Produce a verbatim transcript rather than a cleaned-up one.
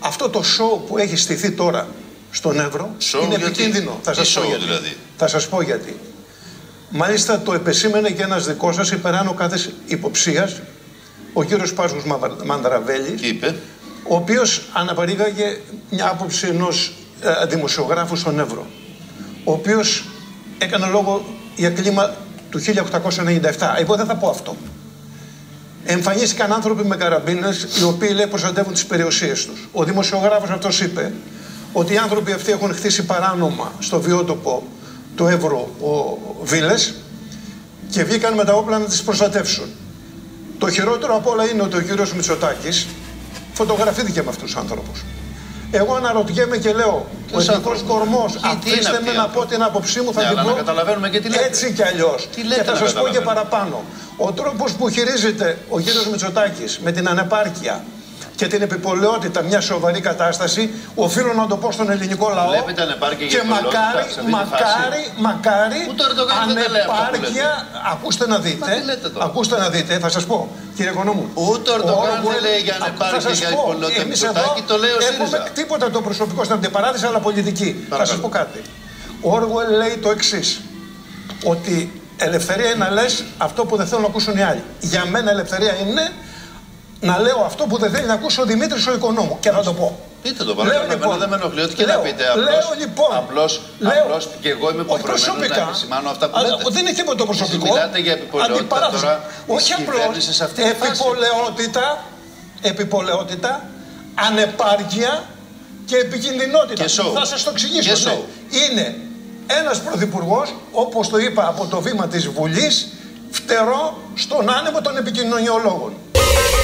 Αυτό το show που έχει στηθεί τώρα στον Εύρο show είναι γιατί? επικίνδυνο. Θα σας, show, πω γιατί. δηλαδή. θα σας πω γιατί. Μάλιστα το επεσήμενε και ένας δικός σας υπεράνω κάθε υποψίας, ο κύριος Πάσχος Μανδραβέλης, είπε. ο οποίος αναπαρήγαγε μια άποψη ενός ε, δημοσιογράφου στον Εύρο, ο οποίος έκανε λόγο για κλίμα του χίλια οκτακόσια ενενήντα επτά. Εγώ δεν θα πω αυτό. Εμφανίστηκαν άνθρωποι με καραμπίνες, οι οποίοι λέει προστατεύουν τις περιουσίες τους. Ο δημοσιογράφος αυτός είπε ότι οι άνθρωποι αυτοί έχουν χτίσει παράνομα στο βιότοπο του Εύρου βίλες και βγήκαν με τα όπλα να τις προστατεύσουν. Το χειρότερο απ' όλα είναι ότι ο κύριος Μητσοτάκης φωτογραφήθηκε με αυτούς τους άνθρωπους. Εγώ αναρωτιέμαι και λέω, ο εθνικός κορμός, αφήστε με να πω την άποψή μου, θα την πω έτσι κι αλλιώς. Και θα σας πω και παραπάνω. Ο τρόπος που χειρίζεται ο κύριος Μητσοτάκης με την ανεπάρκεια και την επιπολαιότητα μια σοβαρή κατάσταση, οφείλω να το πω στον ελληνικό λαό. Και μακάρι, μακάρι, μακάρι, ανεπάρκεια, ακούστε να δείτε, ακούστε να δείτε, θα σας πω, κύριε Οικονόμου. Ούτε ο Ερντογάν δεν λέει για ανεπάρκεια για υπολαιότητα Μητσοτάκη, το λέει ο ΣΥΡΙΖΑ. Έχουμε τίποτα το προσωπικό στην αντιπαράθεση, αλλά πολιτική. Θα σας πω κάτι. Ο Όργουελ λέει το εξής, ότι ελευθερία είναι να λες αυτό που δεν θέλουν να ακούσουν οι άλλοι. Για μένα ελευθερία είναι να λέω αυτό που δεν θέλει να ακούσει ο Δημήτρης ο Οικονόμου. Και θα το πω. Πείτε το παρακαλώ, λοιπόν, δεν με ενοχλεί ό,τι και να πείτε. Απλώς, λέω λοιπόν. Απλώς, λέω, απλώς και εγώ είμαι υποχρεωμένος να επισημάνω αυτά που λέτε. Δεν είναι τίποτα το προσωπικό. Εσείς μιλάτε για επιπολαιότητα τώρα. Όχι απλώς. Επιπολαιότητα, επιπολαιότητα, ανεπάρκεια και επικινδυνότητα. Και θα σας το εξηγήσω. Ναι. Είναι ένας πρωθυπουργός, όπως το είπα από το βήμα της Βουλής, φτερό στον άνεμο των επικοινωνιολόγων.